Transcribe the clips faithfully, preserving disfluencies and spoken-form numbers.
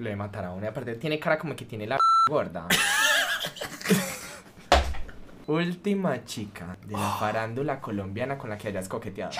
lo de matar a uno. Y aparte tiene cara como que tiene la gorda. Última chica de la farándula colombiana con la que hayas coqueteado.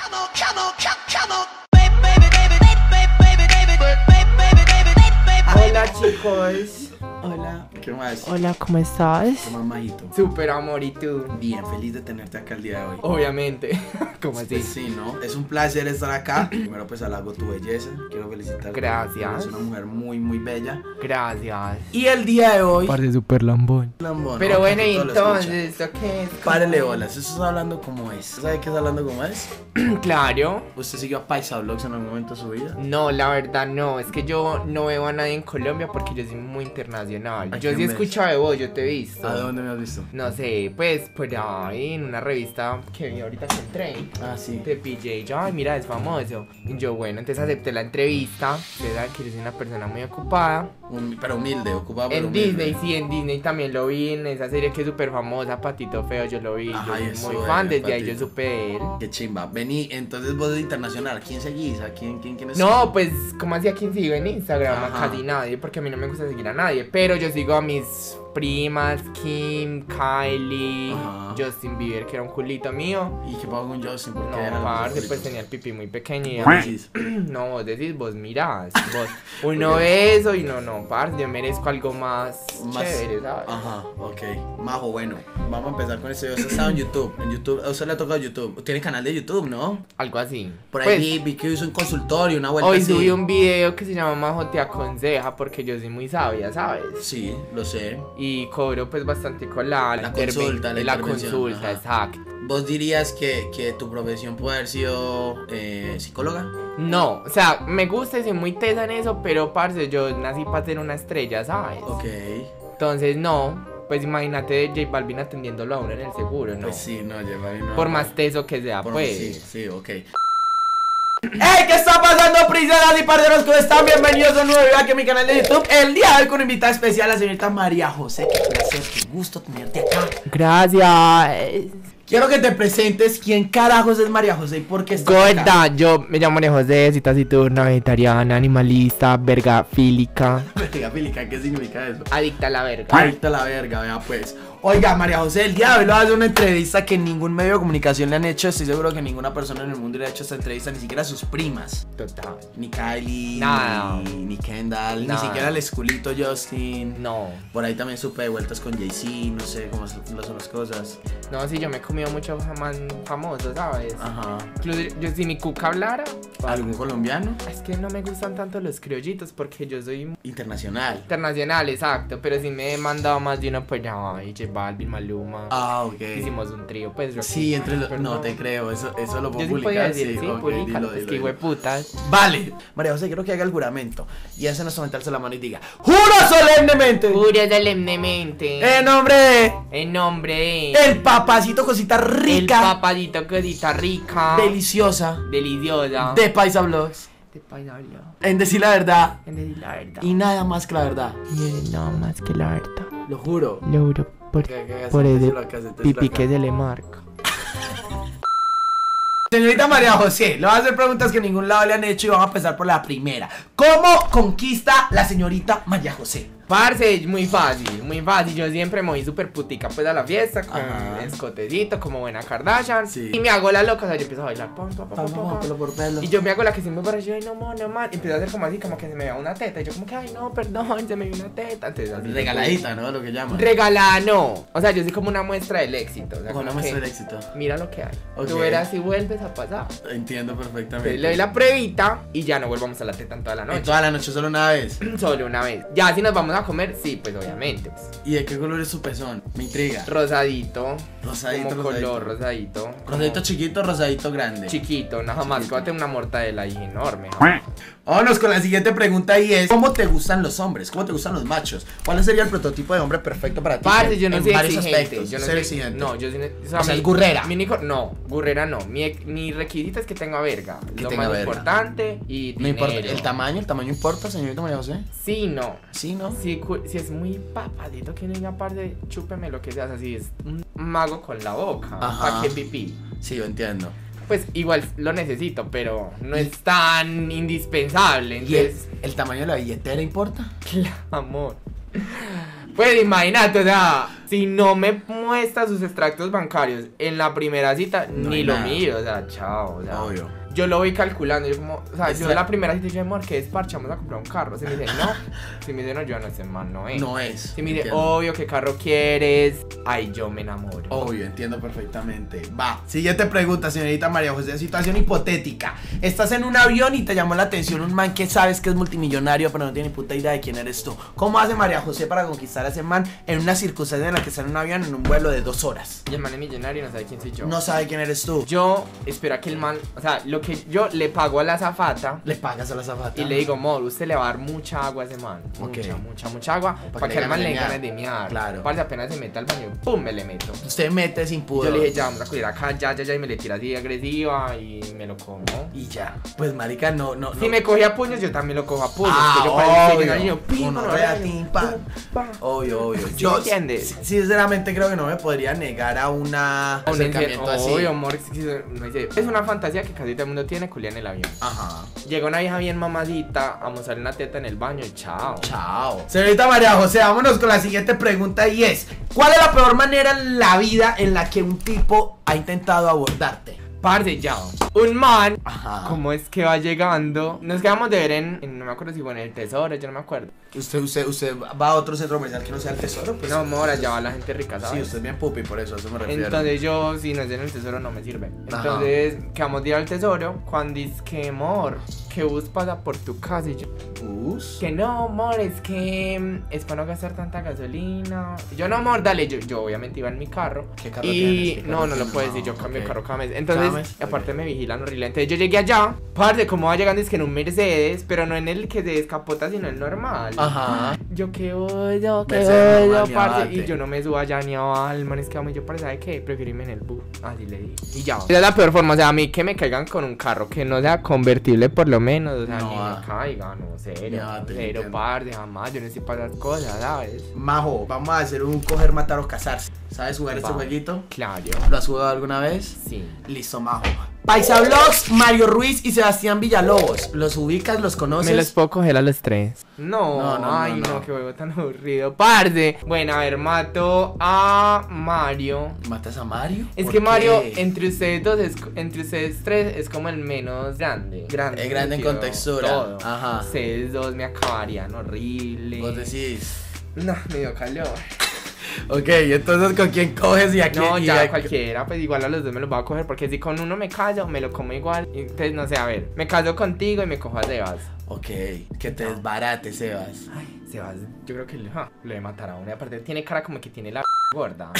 Hola chicos. Hola, ¿qué más? Hola, ¿cómo estás? ¿Qué más, majito? Súper amor, ¿y tú? Bien, feliz de tenerte acá el día de hoy. Obviamente. ¿Cómo así? Sí, ¿no? Es un placer estar acá. Primero pues halago tu belleza. Quiero felicitarte. Gracias. Eres una mujer muy, muy bella. Gracias. Y el día de hoy... Parte súper lambón. Lambón, Pero ¿no? bueno, y Todo lo entonces, escucha. ¿esto qué es? Párele bolas, eso es hablando como es. ¿Sabe qué es hablando como es? Claro. ¿Usted siguió a Paisa Vlogs en algún momento de su vida? No, la verdad no, es que yo no veo a nadie en Colombia porque yo soy muy internacional. ¿A Yo sí quién he ves? escuchado de vos, yo te he visto. ¿A dónde me has visto? No sé, pues por ahí en una revista que vi ahorita que entré. Ah, sí. Te pillé y yo, ay, mira, es famoso. Y yo, bueno, entonces acepté la entrevista. Verdad que yo soy una persona muy ocupada. Un- pero humilde, ocupado pero En humilde. Disney, sí, en Disney también lo vi. En esa serie que es súper famosa, Patito Feo, yo lo vi. Ajá, Yo y soy muy eso, fan, eh, desde ahí yo Patito. supe de él. Qué chimba. Vení, entonces vos de internacional, ¿a quién seguís? ¿A quién, quién, quién es? No, pues, como hacía quien sigo en Instagram? Ajá. A casi nadie, porque a mí no me gusta seguir a nadie. Pero yo sigo a mis primas, Kim, Kylie, Ajá. Justin Bieber, que era un culito mío. ¿Y qué pasó con Justin? ¿Por No, qué eran parce, los pues favoritos? tenía el pipí muy pequeño y ¿Cómo decís? no, vos decís, vos mirás, vos, uno ve eso y no, no, parce, yo merezco algo más, Más- chévere, ¿sabes? Ajá, ok. Majo, bueno, vamos a empezar con esto. Yo estaba en YouTube. En YouTube, a usted le ha tocado YouTube. Tiene canal de YouTube, ¿no? Algo así. Por ahí Pues, vi, vi que hizo un consultorio, una vuelta hoy así. subí un video que se llama Majo te aconseja porque yo soy muy sabia, ¿sabes? Sí, lo sé. Y cobro pues bastante con la, La interven- consulta, la la intervención, consulta, ajá. exacto. ¿Vos dirías que, que tu profesión puede haber sido eh, psicóloga? No, o sea, me gusta y soy muy tesa en eso, pero parce, yo nací para ser una estrella, ¿sabes? Ok. Entonces no, pues imagínate J Balvin atendiéndolo a uno en el seguro, ¿no? Pues sí, no, lleva no. Por más teso que sea, Por- pues. Sí, sí, ok. ¡Hey! ¿Qué está pasando, princesas y parceros? ¿Cómo están? Bienvenidos a un nuevo video aquí a mi canal de YouTube. El día de hoy con una invitada especial, la señorita María José. Qué placer, qué gusto tenerte acá. Gracias. Quiero que te presentes quién carajos es María José y por qué estás acá. Gorda, yo me llamo María José, soy taciturna, vegetariana, animalista, vergafílica, Verga, Filica, ¿qué significa eso? adicta a la verga. Ahorita la verga, vea pues. Oiga, María José, el día de hoy le voy a hacer una entrevista que ningún medio de comunicación le han hecho. Estoy seguro que ninguna persona en el mundo le ha hecho esta entrevista, ni siquiera sus primas. Total. Ni Kylie, Nada. ni, ni Kendall, Nada. ni siquiera el esculito Justin. No, Por ahí también supe de vueltas con Jay-Z, no sé cómo son son las cosas. no, sí, yo me he comido mucho jamás famoso, ¿sabes? Ajá. Incluso yo si mi cuca hablara, ¿Algún colombiano? es que no me gustan tanto los criollitos porque yo soy Internacional. internacional, exacto, pero sí me he mandado más de uno pues ya, ay, J Balvin, Maluma. Ah, ok. Hicimos un trío, pues. Rocky, Sí, entre los... pero No te creo, eso, eso lo puedo Yo sí podía publicar. decir, sí, ok, públicalo, dilo, pues dilo, que dilo. hueputas. Vale, María José, quiero que haga el juramento. Y hace nuestro mentalse la mano y diga: ¡Juro solemnemente! Juro solemnemente. En nombre de En nombre de. el papacito cosita El rica, papadito cosita rica. deliciosa, Deliciosa. de Paisa Vlogs. De paisario. En decir la verdad En decir la verdad. y nada más que la verdad. Y no más que la verdad. Lo juro. Lo juro por, Que- que- por ese hacéselo acá, hacéselo pipí acá. que se le marca. Señorita María José, le voy a hacer preguntas que en ningún lado le han hecho y vamos a empezar por la primera. ¿Cómo conquista la señorita María José? Parce, muy fácil, muy fácil. Yo siempre me voy súper putica pues a la fiesta con Ajá. escotecito, como buena Kardashian. Sí. Y me hago la loca, o sea, yo empiezo a bailar. Pam, pam, pam, pam, pam, pam. Pelo por pelo. Y yo me hago la que siempre para yo, ay, no, man, no, man. Y empiezo a hacer como así, como que se me vea una teta. Y yo como que, ay, no, perdón, se me vio una teta. Entonces, así, Regaladita, ¿no? Lo que llaman. Regalada, no. O sea, yo soy como una muestra del éxito. O sea, Con una como muestra que, del éxito. mira lo que hay. Ok. Tú verás si vuelves a pasar. Entiendo Entonces, perfectamente. le doy la pruebita y ya no volvamos a la teta en toda la En noche. toda la noche, solo una vez. Solo una vez. Ya, si nos vamos a comer, sí, pues obviamente. Pues. ¿Y de qué color es su pezón? Me intriga. Rosadito. Rosadito, como rosadito. color rosadito. Rosadito como chiquito, rosadito grande. chiquito, nada más que Chiquito. va a tener una mortadela ahí enorme. ¿no? Vámonos con la siguiente pregunta y es: ¿cómo te gustan los hombres? ¿Cómo te gustan los machos? ¿Cuál sería el prototipo de hombre perfecto para ti? Parce, yo no en soy varios exigente. aspectos. Yo no Ser soy exigente. No, yo soy. O sea, O sea, mi- es gurrera. Mi hijo, no, gurrera no. Mi, mi requisito es que tenga verga. Que Lo tenga más verga. importante y No importa. dinero. ¿El tamaño? ¿El tamaño importa, señorita María José? Sí, no. Sí, ¿no? Si, cu- si es muy papadito que niña aparte, chúpeme lo que sea. O sea, si es un mago con la boca. Ajá. ¿Para qué pipí? Sí, yo entiendo. pues igual lo necesito, pero no es tan indispensable. ¿Y el, Entonces, el tamaño de la billetera importa? amor. Pues imagínate, o sea, si no me muestra sus extractos bancarios en la primera cita, No ni hay lo nada. miro, o sea, chao, o sea, Obvio. yo lo voy calculando, yo como, o sea, Está- yo en la primera cita dije, amor, ¿qué es parche? Vamos a comprar un carro. Si me dice, no, si me dice, no, yo no sé, man, no es. No es. Si me dice, entiendo. obvio, ¿qué carro quieres? Ay, yo me enamoro. Obvio, entiendo perfectamente. Va, siguiente pregunta, señorita María José. Situación hipotética. Estás en un avión y te llamó la atención un man que sabes que es multimillonario, pero no tiene puta idea de quién eres tú. ¿Cómo hace María José para conquistar a ese man en una circunstancia en la que está en un avión en un vuelo de dos horas? Y el man es millonario y no sabe quién soy yo. No sabe quién eres tú. Yo espero a que el man, o sea, lo que yo le pago a la azafata Le pagas a la zapata y le digo, amor, usted le va a dar mucha agua a ese man. Ok. Mucha, mucha, mucha agua. Para que que le al man gane le de mear. gane de miar. Claro. Parce, apenas se mete al baño, pum, me le meto. Usted mete sin Yo pudor. le dije, ya, vamos a cuidar acá, ya, ya, ya, y me le tira así agresiva y me lo como. Y ya. Pues marica, no, no, Si no. me cogía a puños, yo también lo cojo a puños. Ah, que yo parezco obvio. un niño, pim, Uno pam, rea, pam, tim, pam. pam. Obvio, obvio. ¿Sí Yo, me entiendes? si- sinceramente, creo que no me podría negar a una Un acercamiento encer- así. Obvio, amor, es que me dice, es una fantasía que casi todo el mundo tiene, culiar en el avión. Ajá. Llega una vieja bien mamadita a mostrarle una teta en el baño y chao. Chao. Señorita María José, vámonos con la siguiente pregunta y es: ¿cuál es la peor manera en la vida en la que un tipo ha intentado abordarte? Parce, ya. Un man, Ajá. ¿cómo es que va llegando? Nos quedamos de ver en, en- no me acuerdo si fue en el Tesoro, yo no me acuerdo. Usted, usted, usted va a otro centro comercial que no sea el Tesoro, pues. No, amor, allá va la gente rica, ¿sabes? Sí, usted es bien pupi, por eso, a eso me refiero. Entonces yo, si no es en el Tesoro, no me sirve. Ajá. Entonces, quedamos de ir al Tesoro, cuando dice que, amor, que bus pasa por tu casa y yo, Bus. que no, amor, es que mm, es para no gastar tanta gasolina. Y yo, no, amor, dale, yo, yo obviamente iba en mi carro. ¿Qué carro Y tienes? ¿Qué no, carro no lo tienes? puedo No, decir, yo cambio ok. el carro cada mes. Entonces, Cada mes, aparte ok. me vigilan horrible. Entonces yo llegué allá, parce, como va llegando es que en un Mercedes, pero no en el que se descapota, sino el normal. Ajá. Yo qué odio, qué Mercedes odio, normal, ni parce. abate. Y yo no me subo allá ni a al man, es que amo, yo para saber qué, prefiero irme en el bus. Así le dije. Y ya. Esa es la peor forma, o sea, a mí que me caigan con un carro que no sea convertible por lo menos, o sea, No, ni ah. me caigan, no, cero, Ni abate, cero, entiendo. parce, jamás, yo no sé pasar cosas, ¿sabes? Majo, vamos a hacer un coger, matar o casarse. ¿Sabes jugar este Va. jueguito? Claro, ¿Lo has jugado alguna vez? sí. Listo, Majo. Paisa Vlogs, Mario Ruiz y Sebastián Villalobos. ¿Los ubicas? ¿Los conoces? ¿Me los puedo coger a los tres? No, No, no, ay, no, no, no. qué huevo tan aburrido. Parce. Bueno, a ver, mato a Mario. ¿Matas a Mario? Es ¿Por que Mario, qué? entre ustedes dos, es, entre ustedes tres, es como el menos grande. Grande. Es grande en sentido, contextura. todo. Ajá. Ustedes dos me acabarían horrible. Vos decís. No, me dio calor. Ok, entonces ¿con quién coges y a quién? No, y ya a- cualquiera, pues igual a los dos me los voy a coger. Porque si con uno me caso, me lo como igual. Entonces, no sé, a ver, me caso contigo y me cojo a Sebas. Ok, que te desbarate, Sebas. Ay, Sebas, yo creo que le, ja, lo debe matar a uno. Y aparte tiene cara como que tiene la gorda.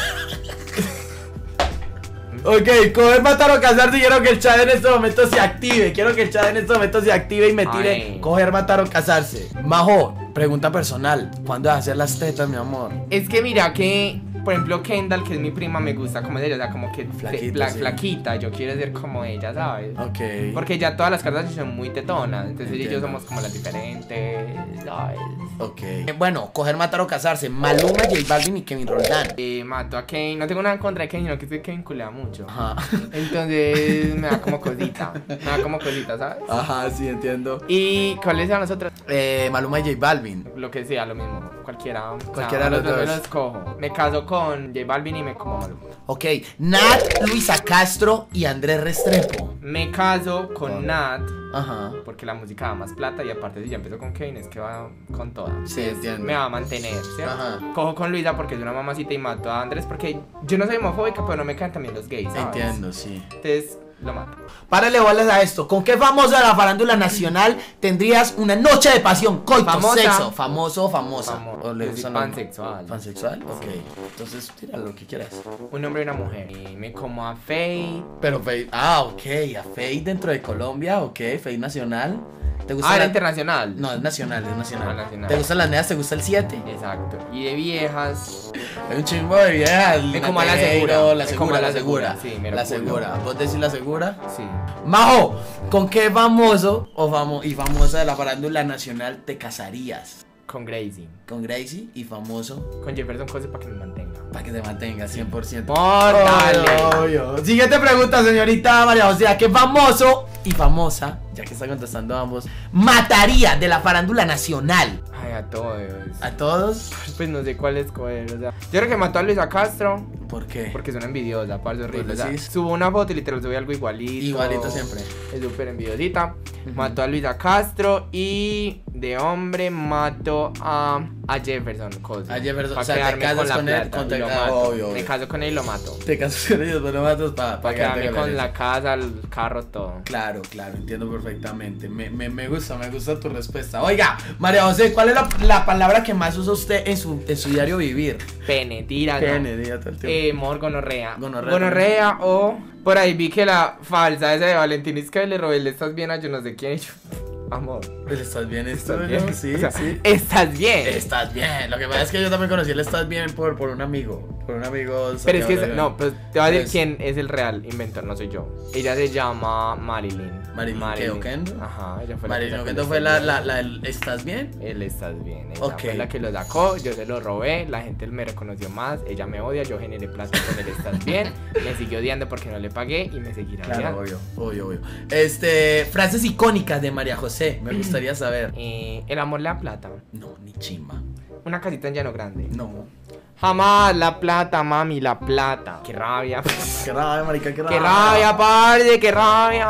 Ok, coger, matar o casarse. Quiero que el chat en este momento se active. Quiero que el chat en este momento se active y me tire Ay. coger, matar o casarse. Majo, pregunta personal. ¿Cuándo vas a hacer las tetas, mi amor? Es que mira que, por ejemplo, Kendall, que es mi prima, me gusta como es ella. O sea, como que Flaquita, fla- sí. flaquita. Yo quiero ser como ella, ¿sabes? Ok. Porque ya todas las cartas son muy tetonas. Entonces ella y yo Entiendo. somos como las diferentes, ¿sabes? Ok. Eh, Bueno, coger, matar o casarse. Maluma, J Balvin y Kevin Roldán. Eh, mato a Kane. No tengo nada en contra de Kane, sino que este Kane culea mucho. Ajá. Entonces me da como cosita. Me da como cosita, ¿sabes? Ajá, sí, entiendo. ¿Y cuáles eran las otras? Eh, Maluma y J Balvin. Lo que sea, lo mismo. Cualquiera. o sea, Cualquiera de los me dos. los cojo. Me caso con J Balvin y me como Maluma. Ok. Nat, Luisa Castro y Andrés Restrepo. Me caso con Con- Nat Ajá. porque la música da más plata y aparte si ya empezó con Kane es que va con toda. Sí, Entonces, entiendo. me va a mantener, ¿cierto? Ajá. Cojo con Luisa porque es una mamacita y mato a Andrés porque yo no soy homofóbica, pero no me caen también los gays, ¿sabes? Entiendo, sí. Entonces lo mato. Párale bolas a esto. ¿Con qué famoso de la farándula nacional tendrías una noche de pasión? Coito, Famosa. sexo. Famoso o famosa. Famo- ¿O le yo soy gustan los- pansexual. ¿Pansexual? Ok. Entonces, tira lo que quieras. Un hombre y una mujer. Y me como a Faye. Pero Faye. Ah, ok. A Faye dentro de Colombia. Ok. Faye nacional. ¿Te gusta Ah, era la- internacional. No, es nacional, es nacional. Ah, nacional. ¿Te gustan las neas? ¿Te gusta el siete? Exacto. Y de viejas. Hay un chingo de viejas. Me como a la Natero, segura. La Me segura, como a la la segura. segura, sí, mero La culo. segura. ¿Vos decís la segura? Sí. Majo, ¿con qué famoso o famo y famosa de la farándula nacional te casarías? Con Gracie. Con Gracie y famoso. Con Jefferson Cose para que me mantenga. Para que te mantenga cien por ciento. Por dale. Obvio. Siguiente pregunta, señorita María José. ¿Qué famoso y famosa, ya que está contestando ambos, mataría de la farándula nacional? Ay, a todos. ¿A todos? Pues no sé cuál escoger, o sea. Yo creo que mató a Luisa Castro. ¿Por qué? Porque es una envidiosa, parce, horrible. Pues O sea, decís. subo una foto y literal sube algo igualito. Igualito siempre. Es súper envidiosita. Ujú. Mató a Luisa Castro y de hombre mato a, a Jefferson Cose. A Jefferson, Pa' o sea, te quedarme casas con la con él, plata con y te- lo ah, mato. obvio, Me obvio. caso con él y lo mato. Te casas con ellos, pero matas para Para quedarme con la casa, el carro, todo. Claro, claro, entiendo perfectamente. Me, me, me gusta, me gusta tu respuesta. Oiga, María José, ¿cuál es la, la palabra que más usa usted en su, en su diario vivir? Pene, tira, Pene, diga todo el tiempo. Eh, mor, gonorrea. Gonorrea. Gonorrea o por ahí vi que la falsa esa de Valentín es que le robé el estás bien a yo no sé quién y yo, amor, Pues, ¿estás bien esto? ¿estás bien? Sí, O sea, sí. estás bien. Estás bien. Lo que pasa es que yo también conocí el estás bien por, por un amigo. Por un amigo. Pero es que, Santiago es- no, pues te voy a decir Pues- quién es el real inventor, no soy yo. Ella se llama Marilyn. Marilyn, ¿qué, Oquendo? Ajá, ella fue la Marilyn que sacó Oquendo el fue estás la, bien. la, la, el ¿estás bien? El estás bien, ella Ok. fue la que lo sacó, yo se lo robé, la gente me reconoció más, ella me odia, yo generé plata con el estás bien, me siguió odiando porque no le pagué y me seguirá Claro, odiando. obvio, obvio, obvio. Este, frases icónicas de María José, me gustaría saber. Eh, el amor le da plata. No, ni chimba. Una casita en Llano Grande. No. Jamás la plata, mami, la plata. Qué rabia. Qué rabia, marica, qué rabia. Qué rabia, parce, qué rabia.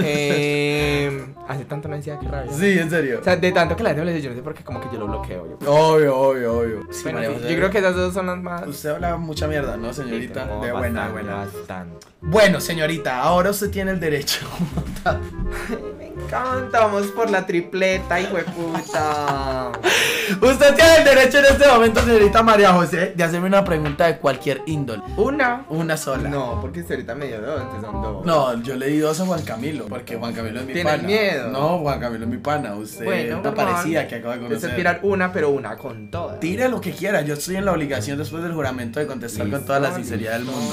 eh, hace tanto no decía qué rabia. Sí, en serio. O sea, de tanto que la gente me lo dice, yo no sé por qué, como que yo lo bloqueo. Yo, Obvio, obvio, obvio. Sí, bueno, María sí, José. yo creo que esas dos son las más. Usted habla mucha mierda, ¿no, señorita? Sí, tengo de buena, de bastante, buena. bastante. Bueno, señorita, ahora usted tiene el derecho. Me encanta, vamos por la tripleta, hijo de puta. Usted tiene el derecho en este momento, señorita María José, de hacerme una pregunta de cualquier índole. Una. Una sola. No, porque usted ahorita me dio dos, entonces son dos. No, yo le di dos a Juan Camilo, porque Juan Camilo es mi ¿Tienes pana. miedo? No, Juan Camilo es mi pana. Usted Bueno, está normal. parecida que acaba de Entonces conocer. tirar una, pero una con todas. Tire lo que quiera, yo estoy en la obligación después del juramento de contestar con Listo, toda la sinceridad del listo. mundo.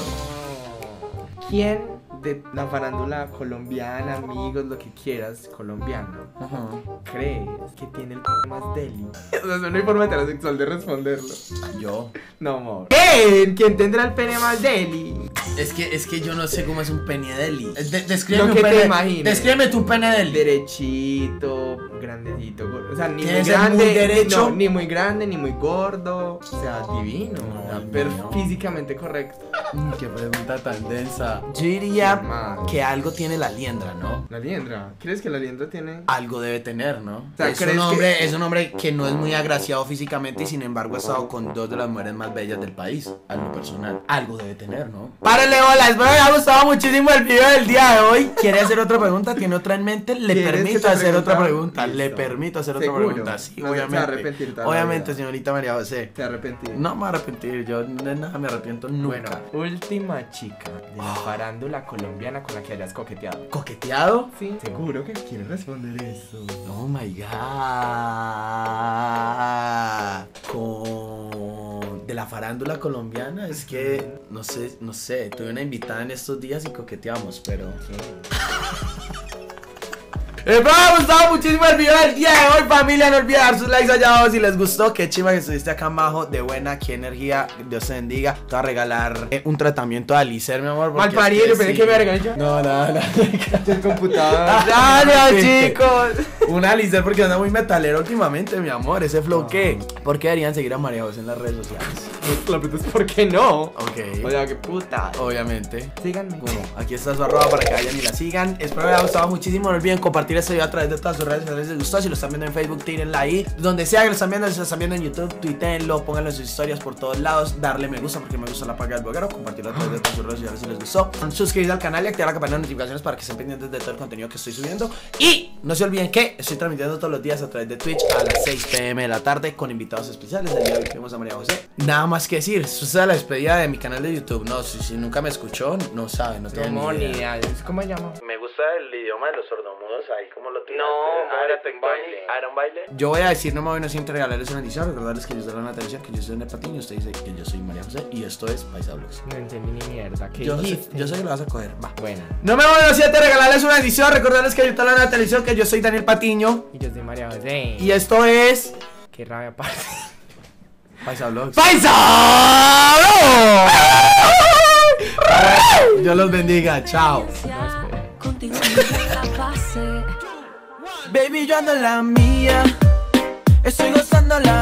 ¿Quién de la farándula colombiana, amigos, lo que quieras, colombiano, Ajá. crees que tiene el p más deli? O sea, no hay forma heterosexual de responderlo. Yo. No, amor. ¿Quién? ¿Quién tendrá el pene más deli? Es que, es que yo no sé cómo es un pene deli. De- descríbeme Lo que un te pene. imagines. Descríbeme tu pene deli. Derechito, grandecito, gordo. O sea, ni Tiene muy que ser grande, muy derecho. no, ni muy grande, ni muy gordo. O sea, divino. No, o sea, no, per- no. físicamente correcto. Mm, qué pregunta tan densa. Yo diría Normal. que algo tiene la liendra, ¿no? La liendra. ¿Crees que la liendra tiene? Algo debe tener, ¿no? sea, es, un ¿crees hombre, que- es un hombre que no es muy agraciado físicamente y sin embargo ha estado con dos de las mujeres más bellas del país, a lo personal. Algo debe tener, ¿no? Párale, hola, espero que le haya gustado muchísimo el video del día de hoy. ¿Quiere hacer otra pregunta? ¿Tiene otra en mente? Le ¿Quieres que permito te hacer otra pregunta? pregunta. Le Listo. permito hacer otra ¿Seguro? pregunta. Sí, No se va a obviamente. arrepentir toda la Obviamente, vida. señorita María José. Te arrepentí. No me voy a arrepentir, yo de nada me arrepiento nunca. Bueno, última chica de la farándula colombiana con la que hayas coqueteado. ¿Coqueteado? Sí. Seguro que quieres responder eso. Oh my god. Con de la farándula colombiana, es que no sé, no sé, tuve una invitada en estos días y coqueteamos, pero Espero que les haya gustado muchísimo el video del día de hoy, familia. No olviden dar sus likes allá abajo si les gustó. Qué chima que estuviste acá abajo, de buena, qué energía. Dios te bendiga. Te voy a regalar eh, un tratamiento de Alicer, mi amor. Mal parido, porque es pensé sí. que me regañó. No, no, no. El computador. Dale, chicos. Un Alicer porque anda muy metalero últimamente, mi amor. Ese flow, ¿qué? ¿Por qué deberían seguir a María José en las redes sociales? La pregunta es ¿por qué no? Ok. O sea, qué puta. Obviamente. Síganme. Bueno, aquí está su arroba para que vayan y la sigan. Espero que les haya gustado muchísimo. No olviden compartir este video a través de todas sus redes sociales si les gustó. Si lo están viendo en Facebook, tírenla ahí. Donde sea que lo están viendo, si lo están viendo en YouTube, tuiteenlo, pónganlo en sus historias por todos lados. Darle me gusta porque me gusta la paga del bloguero. Compartirlo a través de todas sus redes sociales si les gustó. Suscribirse al canal y activar la campana de notificaciones para que estén pendientes de todo el contenido que estoy subiendo. Y no se olviden que estoy transmitiendo todos los días a través de Twitch a las seis p m de la tarde con invitados especiales. El día de hoy tenemos a María José. Nada más que decir. Esta es la despedida de mi canal de YouTube. No, si, si nunca me escuchó, no sabe, no tiene No, ni ni idea. idea. ¿Cómo se llama? Me gusta el idioma de los sordomudos ahí, como lo tiraste. No, Ah, espérate, un baile. Ah, era un baile. Yo voy a decir, no me voy a siempre regalarles una edición. Recordarles que yo soy la televisión, que yo soy Daniel Patiño. Usted dice que yo soy María José. Y esto es Paisa Vlogs. No entendí ni mierda. ¿Qué Yo sé, dijiste? yo sé que lo vas a coger. Va. Bueno. No me voy a siete regalarles una edición. Recordarles que yo soy la televisión, que yo soy Daniel Patiño. Y yo soy María José. Y esto es. Qué rabia, parce. Paisa Vlogs. ¡Paisa! Dios los bendiga, chao. Baby, yo ando en la mía. Estoy gozando la